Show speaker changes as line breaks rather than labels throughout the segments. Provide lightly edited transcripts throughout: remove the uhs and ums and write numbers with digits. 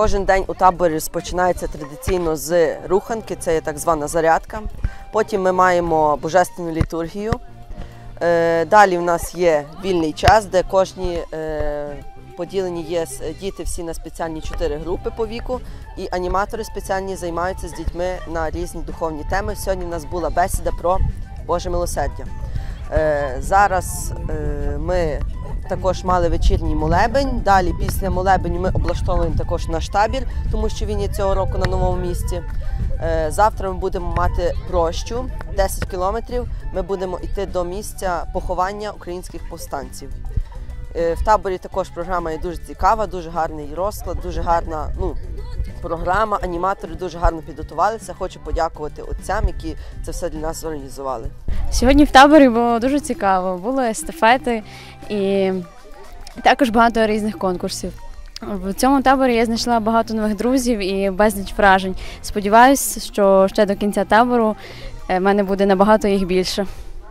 Кожен день у таборі розпочинається традиційно з руханки, це є так звана зарядка. Потім ми маємо божественну літургію. Далі в нас є вільний час, де кожні поділені є діти всі на спеціальні 4 групи по віку, і аніматори спеціальні займаються з дітьми на різні духовні теми. Сьогодні в нас була бесіда про Боже милосердя. Зараз ми також мали вечірній молебень. Далі після молебеню ми облаштовуємо також наш табір, тому що він є цього року на новому місці. Завтра ми будемо мати прощу 10 кілометрів. Ми будемо йти до місця поховання українських повстанців. В таборі також програма є дуже цікава, дуже гарний розклад, дуже гарна програма. Аніматори дуже гарно підготувалися. Хочу подякувати отцям, які це все для нас зорганізували.
Сьогодні в таборі було дуже цікаво. Були естафети і також багато різних конкурсів. В цьому таборі я знайшла багато нових друзів і безліч вражень. Сподіваюся, що ще до кінця табору в мене буде набагато їх більше.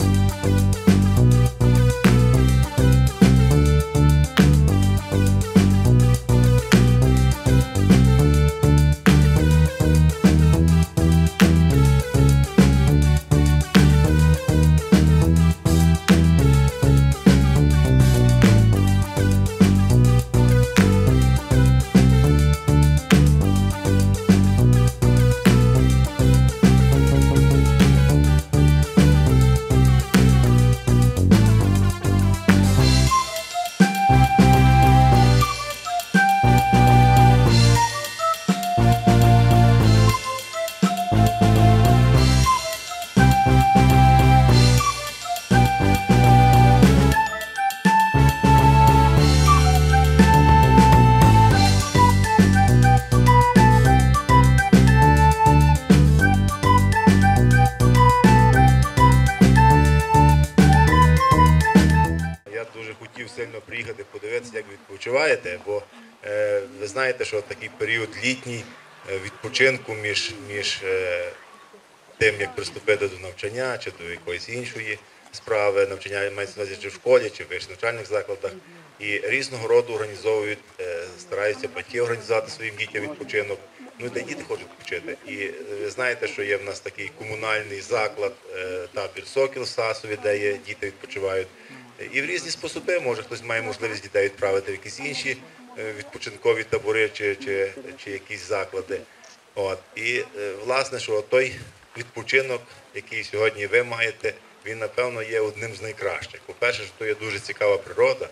Сильно приїхати, подивитися, як ви відпочиваєте, бо ви знаєте, що такий період літній відпочинку між тим, як приступити до навчання чи до якоїсь іншої справи, навчання мається на увазі чи в школі, чи в вищих навчальних закладах, і різного роду організовують, стараються батьки організувати своїм дітям відпочинок, ну і де діти хочуть відпочити. І ви знаєте, що є в нас такий комунальний заклад, табір «Сокіл» в Сасові, де є діти відпочивають. І в різні способи, може хтось має можливість дітей відправити в якісь інші відпочинкові табори чи якісь заклади. І власне, що той відпочинок, який сьогодні ви маєте, він напевно є одним з найкращих. По-перше, що то є дуже цікава природа.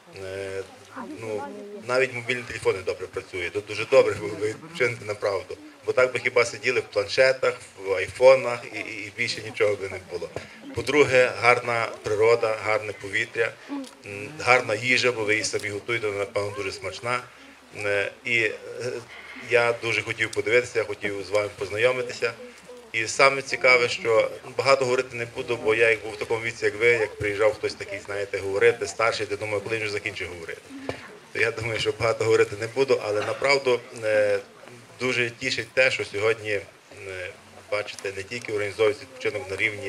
Навіть мобільні телефони добре працюють, то дуже добре ви відпочинете направду. Бо так би хіба сиділи в планшетах, в айфонах і більше нічого би не було. По-друге, гарна природа, гарне повітря, гарна їжа, бо ви її самі готуєте, вона, напевно, дуже смачна. І я дуже хотів подивитися, я хотів з вами познайомитися. І саме цікаве, що багато говорити не буду, бо я як був в такому віці, як ви, як приїжджав хтось такий, знаєте, говорити, старший, я думаю, коли він вже закінчив говорити. То я думаю, що багато говорити не буду, але направду дуже тішить те, що сьогодні, бачите, не тільки організовується відпочинок на рівні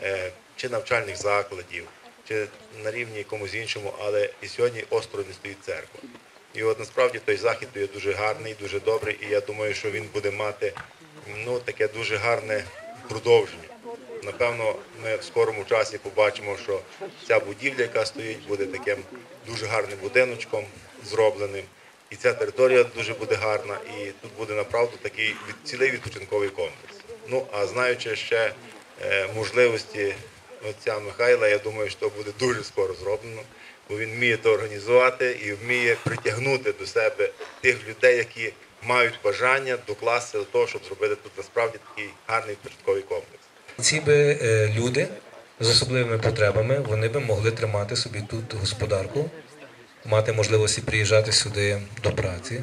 чи навчальних закладів, чи на рівні якомусь іншому, але і сьогодні осторонь не стоїть церква. І от насправді той захід є дуже гарний, дуже добрий, і я думаю, що він буде мати таке дуже гарне продовження. Напевно, ми в скорому часі побачимо, що ця будівля, яка стоїть, буде таким дуже гарним будиночком зробленим. І ця територія дуже буде гарна, і тут буде направду такий цілий відпочинковий комплекс. А знаючи ще можливості отця Михайла, я думаю, що буде дуже скоро зроблено, бо він вміє це організувати і вміє притягнути до себе тих людей, які мають бажання докласти до того, щоб зробити тут насправді такий гарний відпочинковий комплекс.
Ці би люди з особливими потребами, вони би могли тримати собі тут господарку, мати можливості приїжджати сюди до праці,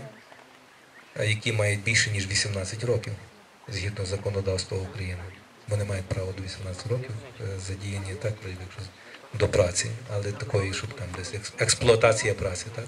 які мають більше, ніж 18 років, згідно законодавства України. Вони мають право до 18 років задіяні так, до праці, але такої, щоб там десь експлуатація праці. Так?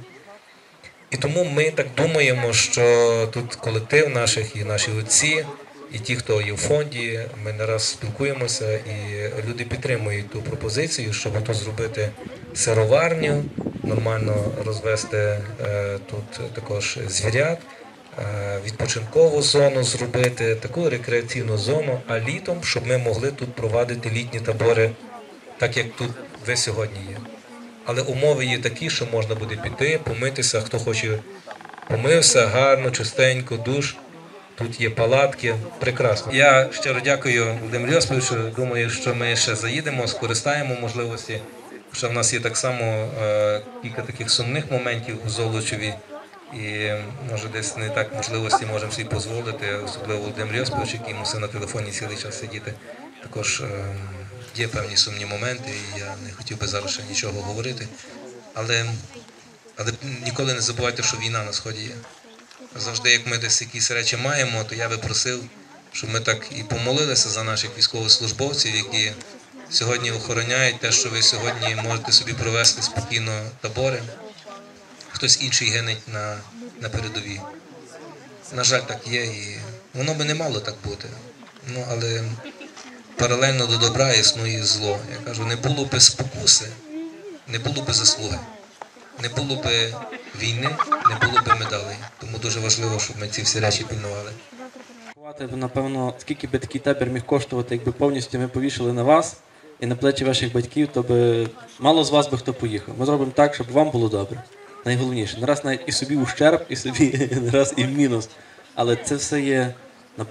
І тому ми так думаємо, що тут колектив наших і наші отці, і ті, хто є в фонді, ми не раз спілкуємося, і люди підтримують ту пропозицію, щоб тут зробити сироварню, нормально розвести тут також звірят, відпочинкову зону зробити, таку рекреаційну зону, а літом, щоб ми могли тут провадити літні табори, так як тут ви сьогодні є. Але умови є такі, що можна буде піти, помитися, хто хоче помився, гарно, чистенько, душ. Тут є палатки, прекрасно. Я щиро дякую Володимиру Йосиповичу. Думаю, що ми ще заїдемо, скористаємо можливості. Що в нас є так само кілька таких сумних моментів у Золочеві. І може десь не так можливості можемо собі дозволити, особливо Володимир Йосипович, який мусив на телефоні цілий час сидіти. Також є певні сумні моменти, і я не хотів би зараз ще нічого говорити. Але ніколи не забувайте, що війна на Сході є. Завжди, як ми десь якісь речі маємо, то я би просив, щоб ми так і помолилися за наших військовослужбовців, які сьогодні охороняють те, що ви сьогодні можете собі провести спокійно табори. Хтось інший гинеть на передовій. На жаль, так є, і воно би не мало так бути. Ну, але паралельно до добра існує зло. Я кажу, не було би спокуси, не було би заслуги, не було би війни, не було би медалей. Тому дуже важливо, щоб ми ці всі речі пильнували.
Напевно, скільки би такий табір міг коштувати, якби повністю ми повішали на вас і на плечі ваших батьків, то би мало з вас би хто поїхав. Ми зробимо так, щоб вам було добре. Найголовніше. Не раз навіть і собі ущерб, і собі не раз і в мінус. Але це все є,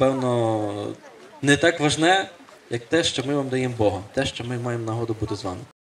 напевно, не так важне, як те, що ми вам даємо Бога, те, що ми маємо нагоду бути з вами.